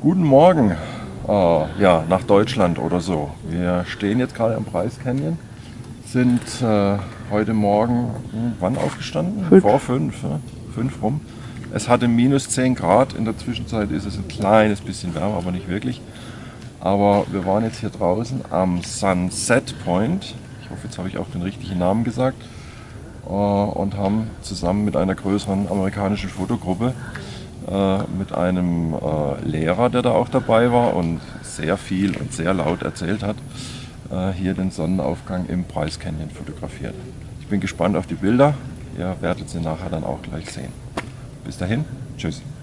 Guten Morgen, ja, nach Deutschland oder so. Wir stehen jetzt gerade am Bryce Canyon, sind heute Morgen, wann aufgestanden? 5. Vor 5, ja? 5 rum. Es hatte minus 10 Grad, in der Zwischenzeit ist es ein kleines bisschen wärmer, aber nicht wirklich. Aber wir waren jetzt hier draußen am Sunset Point, ich hoffe, jetzt habe ich auch den richtigen Namen gesagt, und haben zusammen mit einer größeren amerikanischen Fotogruppe mit einem Lehrer, der da auch dabei war und sehr viel und sehr laut erzählt hat, hier den Sonnenaufgang im Bryce Canyon fotografiert. Ich bin gespannt auf die Bilder, ihr werdet sie nachher dann auch gleich sehen. Bis dahin, tschüss.